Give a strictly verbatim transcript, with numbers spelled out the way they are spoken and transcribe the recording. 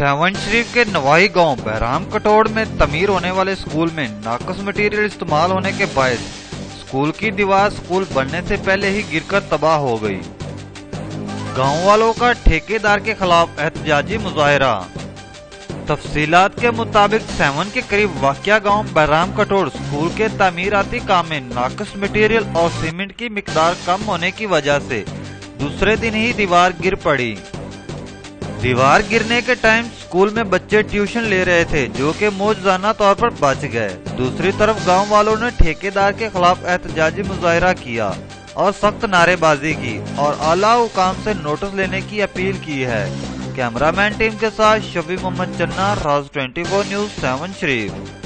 Seven शरीफ के नवाही गांव बहराम कटोड़ में तमीर होने वाले स्कूल में नाकस मटेरियल इस्तेमाल होने के बायस स्कूल की दीवार स्कूल बनने से पहले ही गिरकर तबाह हो गई। गांव वालों का ठेकेदार के खिलाफ एहतजाजी मुजाहरा। तफसीलात के मुताबिक सेवन के करीब वाक़िया गांव बहराम कटोड़ स्कूल के तामीराती काम में नाकस मटेरियल और सीमेंट की मिकदार कम होने की वजह से दूसरे दिन ही दीवार गिर पड़ी। दीवार गिरने के टाइम स्कूल में बच्चे ट्यूशन ले रहे थे जो कि मौजूदाना तौर पर बच गए। दूसरी तरफ गांव वालों ने ठेकेदार के खिलाफ एहतजाजी मुजाहरा किया और सख्त नारेबाजी की और आला हुकाम से नोटिस लेने की अपील की है। कैमरामैन टीम के साथ शफी मोहम्मद चन्ना, राज चौबीस न्यूज, सेवन शरीफ।